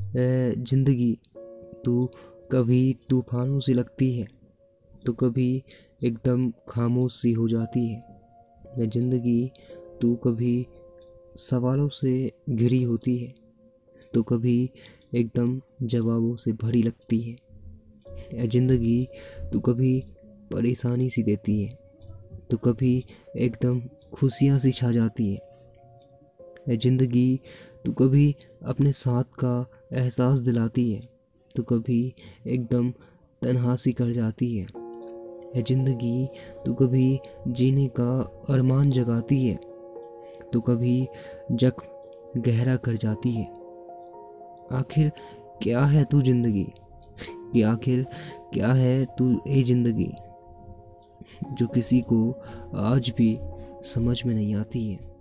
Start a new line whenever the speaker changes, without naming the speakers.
जिंदगी तू कभी तूफानों से लगती है तो कभी एकदम खामोश सी हो जाती है। जिंदगी तू कभी सवालों से घिरी होती है तो कभी एकदम जवाबों से भरी लगती है। जिंदगी तू कभी परेशानी सी देती है तो कभी एकदम खुशियाँ सी छा जाती है। जिंदगी तू कभी अपने साथ का एहसास दिलाती है तो कभी एकदम तन्हा सी कर जाती है। जिंदगी तू कभी जीने का अरमान जगाती है तो कभी जख्म गहरा कर जाती है। आखिर क्या है तू जिंदगी, कि आखिर क्या है तू ये जिंदगी, जो किसी को आज भी समझ में नहीं आती है।